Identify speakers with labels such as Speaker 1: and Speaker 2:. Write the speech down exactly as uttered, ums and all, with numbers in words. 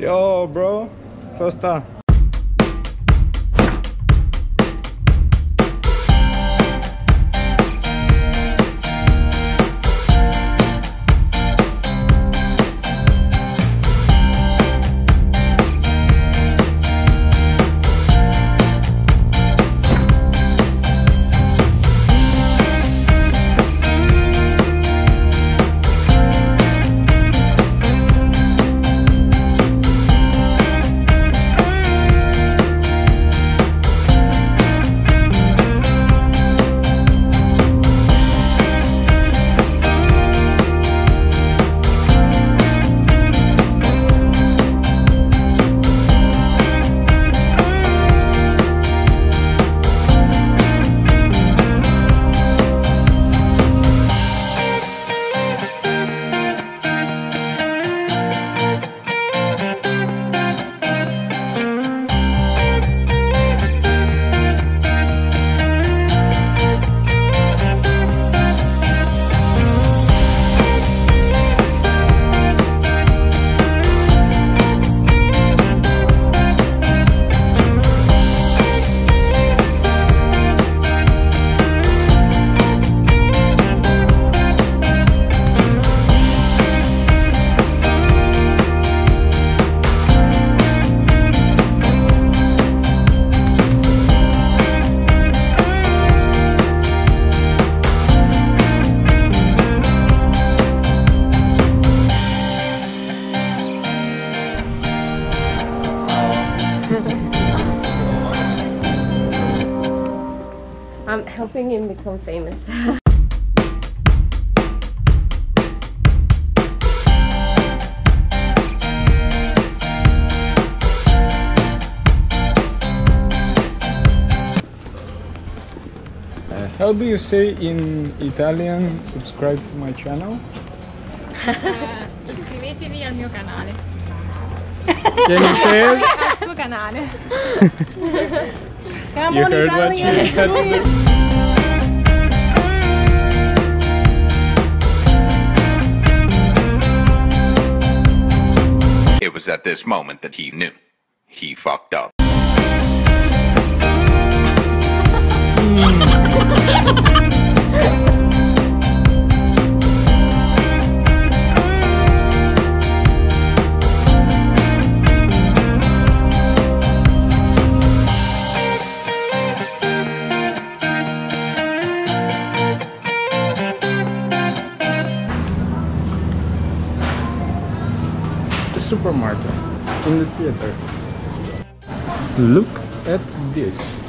Speaker 1: Yo, bro. Tosta.
Speaker 2: I'm helping him become famous.
Speaker 1: Uh, how do you say in Italian subscribe to my channel?
Speaker 3: Iscrivetevi al mio canale.
Speaker 1: Can you say it?
Speaker 3: Al suo canale. Come
Speaker 1: You
Speaker 3: on,
Speaker 1: heard what she
Speaker 3: Italian.
Speaker 1: said?
Speaker 4: It was at this moment that he knew. He fucked up.
Speaker 1: Supermarket in the theater. Look at this.